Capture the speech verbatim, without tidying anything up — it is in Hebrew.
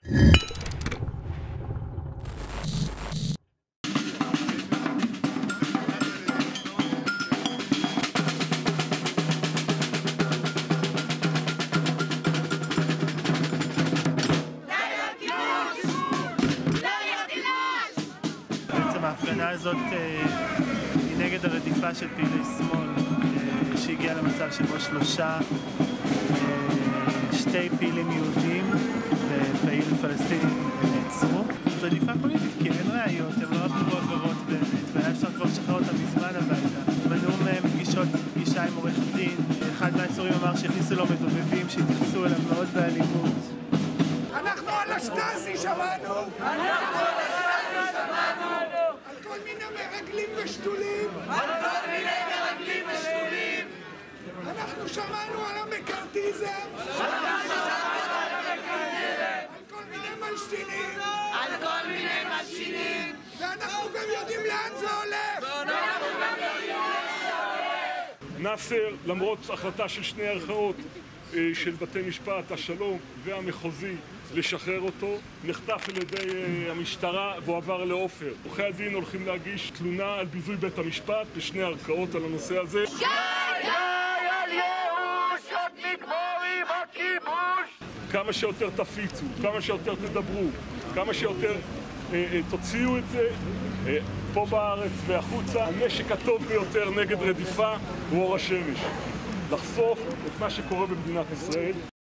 ההפגנה הזאת היא נגד הרדיפה של פעילי שמאל שהגיעה למצב שבו שלושה, שתי פעילים יהודים ופעיל פלסטיני נעצרו. זאת רדיפה פוליטית כי אין ראיות, הם לא עברו עבירות באמת והיה אפשר כבר לשחרר אותם מזמן הביתה. מנעו מהם פגישות, פגישה עם עורך דין. אחד מהעצורים אמר שהכניסו לו מדובבים שהתייחסו אליו מאוד באלימות. אנחנו על השטאזי שמענו! אנחנו על השטאזי שמענו! על כל מיני מרגלים ושתולים! על כל מיני מרגלים ושתולים! אנחנו שמענו על המקארתיזם! אנחנו שמענו על המקארתיזם! על כל מיני מלשינים! על כל מיני מלשינים! ואנחנו גם יודעים לאן זה הולך! ואנחנו גם יודעים לאן זה הולך! נאסר, למרות החלטה של שני ערכאות של בתי משפט השלום והמחוזי לשחרר אותו, נחטף על ידי המשטרה והוא עבר לעופר. עורכי הדין הולכים להגיש תלונה על ביזוי בית המשפט בשני ערכאות על הנושא הזה. די! די על ייאוש! עוד נגמור עם הכיבוש! כמה שיותר תפיצו, כמה שיותר תדברו, כמה שיותר אה, אה, תוציאו את זה אה, פה בארץ והחוצה. הנשק הטוב ביותר נגד רדיפה הוא אור השמש. לחשוף את מה שקורה במדינת ישראל.